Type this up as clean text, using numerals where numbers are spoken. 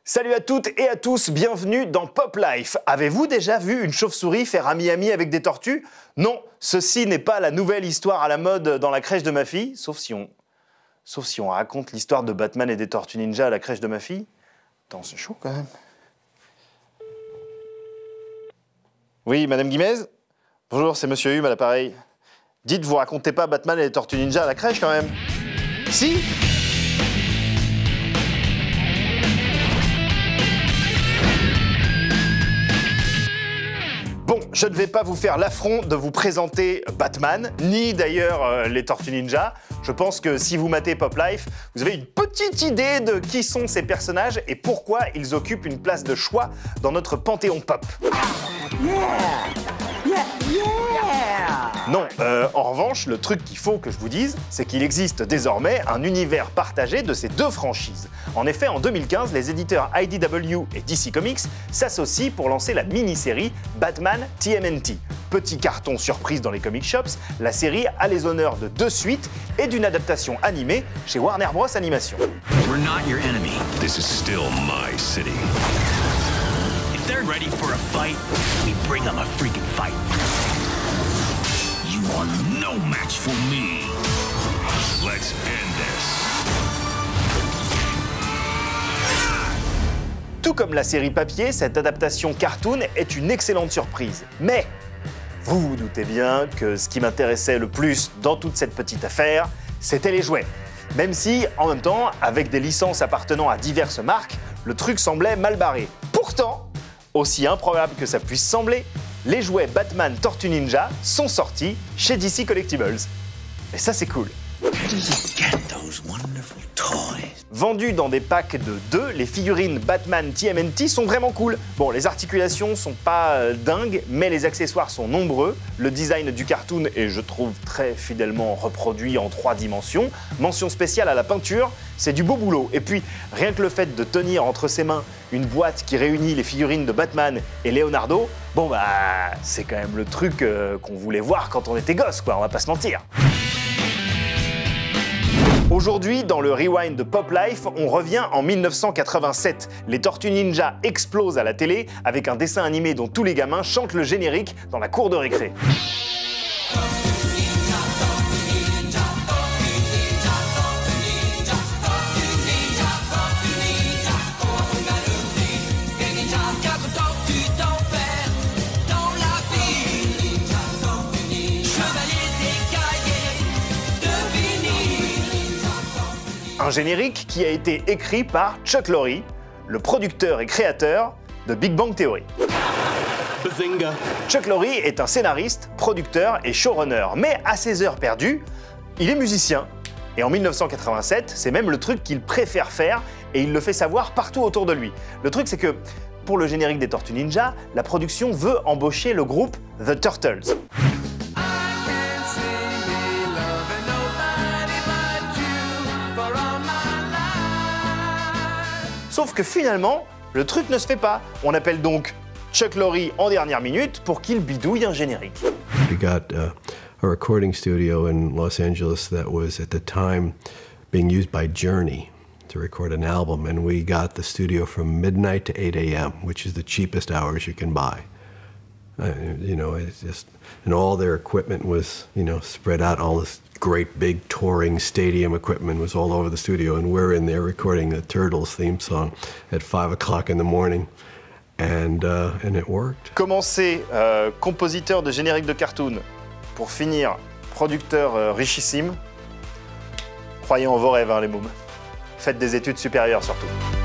Salut à toutes et à tous, bienvenue dans Pop Life. Avez-vous déjà vu une chauve-souris faire ami-ami avec des tortues? Non, ceci n'est pas la nouvelle histoire à la mode dans la crèche de ma fille, sauf si on raconte l'histoire de Batman et des Tortues Ninja à la crèche de ma fille. Attends, c'est chaud quand même. Oui, Madame Guimez? Bonjour, c'est Monsieur Hume à l'appareil. Dites, vous racontez pas Batman et les Tortues Ninja à la crèche quand même? Si? Bon, je ne vais pas vous faire l'affront de vous présenter Batman, ni d'ailleurs les Tortues Ninja. Je pense que si vous matez Pop Life, vous avez une petite idée de qui sont ces personnages et pourquoi ils occupent une place de choix dans notre panthéon pop. Non, en revanche, le truc qu'il faut que je vous dise, c'est qu'il existe désormais un univers partagé de ces deux franchises. En effet, en 2015, les éditeurs IDW et DC Comics s'associent pour lancer la mini-série Batman TMNT. Petit carton surprise dans les comic shops, la série a les honneurs de 2 suites et d'une adaptation animée chez Warner Bros Animation. We're not your enemy. This is still my city. If they're ready for a fight, we bring them a freaking fight. You are no match for me. Let's end this. Tout comme la série papier, cette adaptation cartoon est une excellente surprise. Mais vous vous doutez bien que ce qui m'intéressait le plus dans toute cette petite affaire, c'était les jouets. Même si, en même temps, avec des licences appartenant à diverses marques, le truc semblait mal barré. Pourtant, aussi improbable que ça puisse sembler, les jouets Batman Tortue Ninja sont sortis chez DC Collectibles. Et ça, c'est cool. Vendus dans des packs de 2, les figurines Batman TMNT sont vraiment cool. Bon, les articulations sont pas dingues, mais les accessoires sont nombreux. Le design du cartoon est, je trouve, très fidèlement reproduit en 3 dimensions. Mention spéciale à la peinture, c'est du beau boulot. Et puis, rien que le fait de tenir entre ses mains une boîte qui réunit les figurines de Batman et Leonardo, bon bah, c'est quand même le truc qu'on voulait voir quand on était gosse, quoi, on va pas se mentir. Aujourd'hui, dans le Rewind de Pop Life, on revient en 1987. Les Tortues Ninja explosent à la télé avec un dessin animé dont tous les gamins chantent le générique dans la cour de récré. Un générique qui a été écrit par Chuck Lorre, le producteur et créateur de Big Bang Theory. Bazinga. Chuck Lorre est un scénariste, producteur et showrunner, mais à ses heures perdues, il est musicien. Et en 1987, c'est même le truc qu'il préfère faire et il le fait savoir partout autour de lui. Le truc, c'est que pour le générique des Tortues Ninja, la production veut embaucher le groupe The Turtles. Sauf que finalement, le truc ne se fait pas. On appelle donc Chuck Lorre en dernière minute pour qu'il bidouille un générique. We got a recording studio in Los Angeles that was at the time being used by Journey to record an album, and we got the studio from midnight to 8 a.m., which is the cheapest hours you can buy. You know, it's just, and all their equipment was, you know, spread out. All this great big touring stadium equipment was all over the studio, and we're in there recording the Turtles theme song at 5 o'clock in the morning, and it worked. Commencer compositeur de générique de cartoon, pour finir producteur richissime. Croyez en vos rêves, hein, les mômes. Faites des études supérieures surtout.